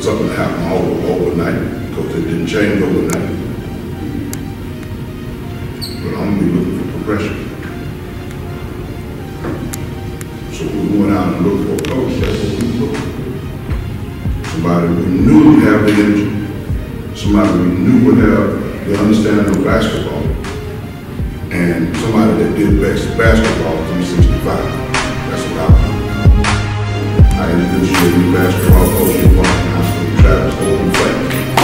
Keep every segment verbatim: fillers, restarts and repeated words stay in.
something that happened all overnight, because it didn't change overnight. But I'm gonna be looking for progression. So we went out and looked for a coach. That's what we looked for. Somebody we knew would have the energy. Somebody we knew would have the understanding of basketball. And somebody that did best basketball three sixty-five. That's what I want. I introduced you to the new basketball coach in Parkland High School, Travis Holcomb-Faye.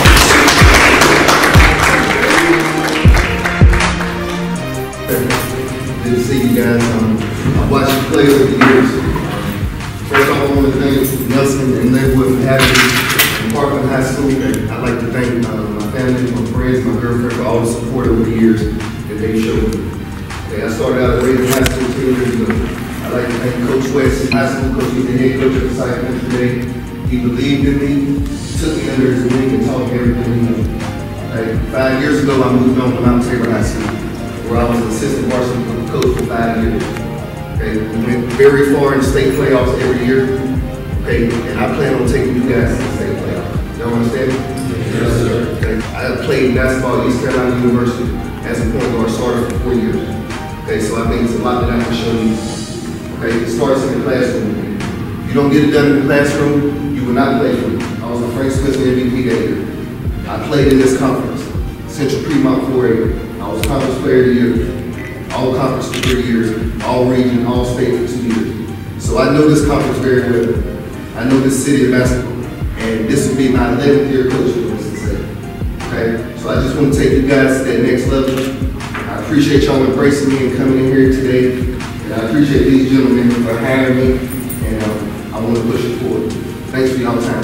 Good to see you guys. Um, I've watched you play over the years. First off, I want to thank Nelson and Linwood for having me in Parkland High School. I'd like to thank uh, my family, my friends, my girlfriend for all the support over the years that they showed me. Okay, I started out at Raven High School ten years ago. I'd like to thank Coach West, high school coach, he's the head coach of the site today. He believed in me, took me under his wing, and taught me everything he knew. Right? Five years ago, I moved on to Mount Tabor High School, where I was an assistant varsity coach for five years. Okay, we went very far in state playoffs every year. Okay, and I plan on taking you guys to the state playoffs. Y'all understand me? Yes, sir. Okay, I played basketball at East Carolina University as a point guard starter for four years. Okay, so I think it's a lot that I can show you. Okay, it starts in the classroom. If you don't get it done in the classroom, you will not play for me. I was a Frank Smith M V P that year. I played in this conference, Central Piedmont four A. I was Conference Player of the Year, all conference for three years, all region, all state for two years. So I know this conference very well. I know this city of basketball, and this will be my eleventh year coaching in Cincinnati. Okay, so I just want to take you guys to that next level. I appreciate y'all embracing me and coming in here today. And I appreciate these gentlemen for hiring me, and um, I want to push it forward. Thanks for y'all's time.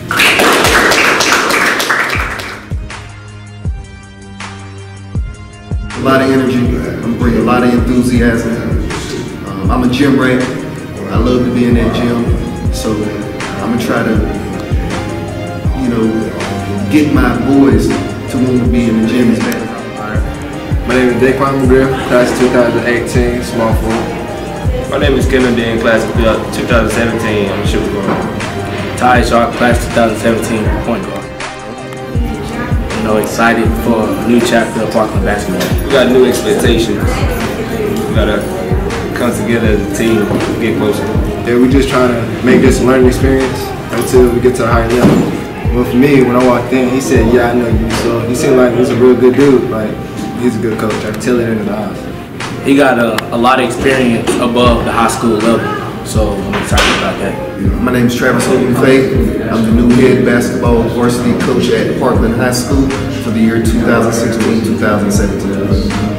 A lot of energy, I'm bringing a lot of enthusiasm. Um, I'm a gym rat. I love to be in that gym, so I'm gonna try to, you know, get my boys to want to be in the gym as bad. My name is Daquan McGriff, class two thousand eighteen, small forward. My name is Kevin Dean, class of two thousand seventeen, I'm a shooting guard. Ty Sharp, class two thousand seventeen, point guard. You know, excited for a new chapter of Parkland basketball. We got new expectations. We gotta come together as a team, get closer. Yeah, we're just trying to make this a learning experience until we get to a higher level. Well, for me, when I walked in, he said, "Yeah, I know you." So he seemed like he's a real good dude. Like, he's a good coach. I can tell it in his eyes. He got a, a lot of experience above the high school level, so I'm excited about that. My name is Travis Holcomb-Faye. I'm the new head basketball varsity coach at Parkland High School for the year two thousand sixteen, two thousand seventeen.